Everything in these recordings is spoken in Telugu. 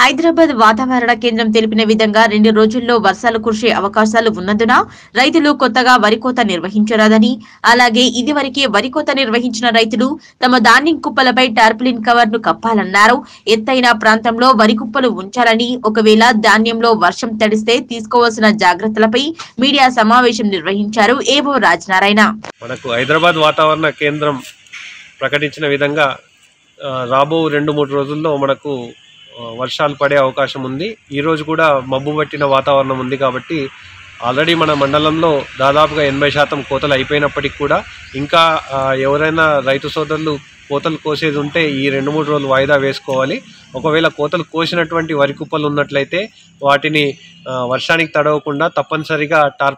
హైదరాబాద్ వాతావరణ కేంద్రం తెలిపిన విధంగా 2 రోజుల్లో వర్షాలు కురిసే అవకాశాలు ఉన్నందున రైతులు కొత్తగా వరి కోత నిర్వహించరాదని, అలాగే ఇదివరకే వరి కోత నిర్వహించిన రైతులు తమ ధాన్యం కుప్పలపై టార్పాలిన్ కవర్ ను కప్పాలన్నారు. ఎత్తైన ప్రాంతంలో వరి కుప్పలు ఉంచాలని, ఒకవేళ ధాన్యంలో వర్షం తడిస్తే తీసుకోవాల్సిన జాగ్రత్తలపై మీడియా సమావేశం నిర్వహించారు ఏవో రాజనారాయణ. మనకు హైదరాబాద్ వాతావరణ కేంద్రం ప్రకటించిన విధంగా రాబో 2-3 రోజుల్లో మనకు వర్షాలు పడే అవకాశం ఉంది. ఈరోజు కూడా మబ్బు పట్టిన వాతావరణం ఉంది కాబట్టి ఆల్రెడీ మన మండలంలో దాదాపుగా 80% కోతలు అయిపోయినప్పటికీ కూడా ఇంకా ఎవరైనా రైతు సోదరులు కోతలు కోసేది ఉంటే ఈ 2-3 రోజులు వాయిదా వేసుకోవాలి. ఒకవేళ కోతలు కోసినటువంటి వరి కుప్పలు ఉన్నట్లయితే వాటిని వర్షానికి తడవకుండా తప్పనిసరిగా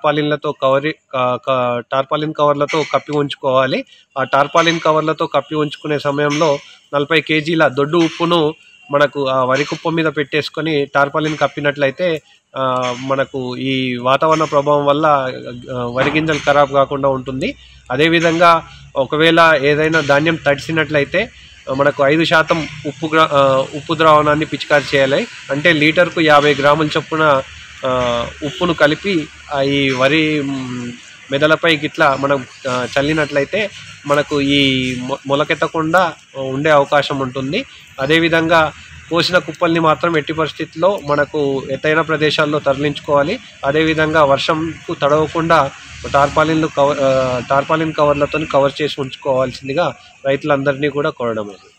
టార్పాలిన్ కవర్లతో కప్పి ఉంచుకోవాలి. ఆ టార్పాలిన్ కవర్లతో కప్పి ఉంచుకునే సమయంలో 40 కేజీల దొడ్డు ఉప్పును మనకు ఆ వరి కుప్ప మీద పెట్టేసుకొని టార్పాలిన్ కప్పినట్లయితే మనకు ఈ వాతావరణ ప్రభావం వల్ల వరి గింజలు ఖరాబ్ కాకుండా ఉంటుంది. అదేవిధంగా ఒకవేళ ఏదైనా ధాన్యం తడిసినట్లయితే మనకు 5% ఉప్పు ద్రావణాన్ని పిచికారి చేయాలి. అంటే లీటర్కు 50 గ్రాముల చొప్పున ఉప్పును కలిపి ఈ వరి మెదలపై గిట్లా మనం చల్లినట్లయితే మనకు ఈ మొలకెత్తకుండా ఉండే అవకాశం ఉంటుంది. అదేవిధంగా కోసిన కుప్పల్ని మాత్రం ఎట్టి పరిస్థితుల్లో మనకు ఎత్తైన ప్రదేశాల్లో తరలించుకోవాలి. అదేవిధంగా వర్షంకు తడవకుండా టార్పాలిన్ కవర్లతో కవర్ చేసి ఉంచుకోవాల్సిందిగా రైతులందరినీ కూడా కోరడం.